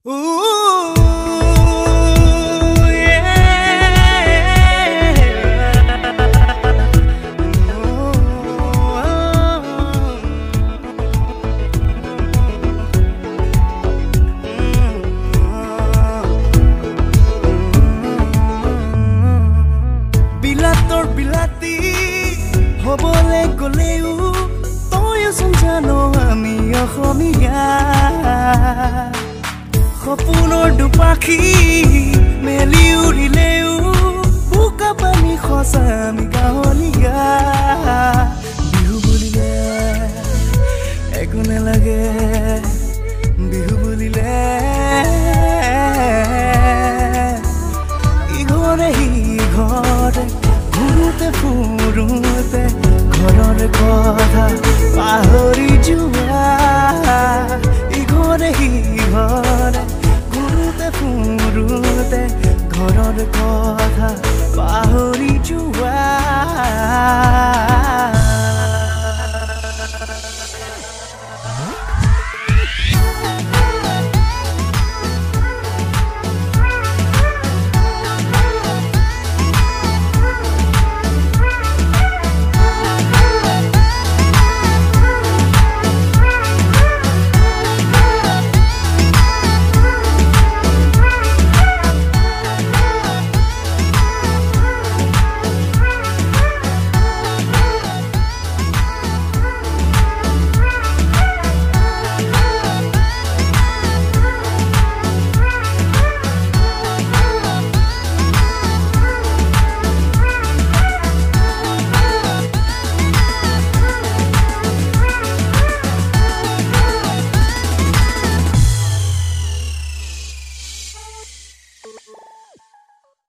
বিলাতী হবলে গলেও তইচোন জানো আমি অসমীয়া সপোনৰ দুপাখি মেলি উৰিলেও বোকা পানী খচা আমি গাঁৱলীয়া বিহু বুলিলে একো নালাগে বিহু বুলিলে ইঘৰে সিঘৰে ঘূৰোতে ফুৰোতে ঘৰৰ কথা পাহৰি যোৱা ইঘৰে সিঘৰে ঘূৰোতে ফুৰোতে ঘৰৰ কথা পাহৰি